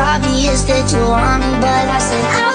obvious that you want me, but I said